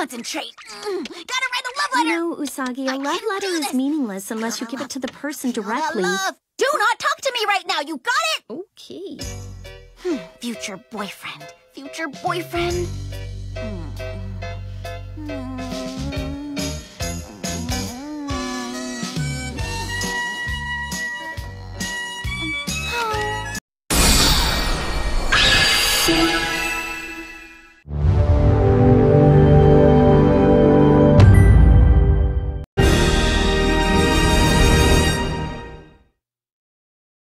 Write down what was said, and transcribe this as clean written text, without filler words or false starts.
concentrate. Gotta write a love letter. No, Usagi, a love letter is meaningless unless you give it to the person directly. Love. Do not talk to me right now. You got it? Okay. Future boyfriend. Future boyfriend.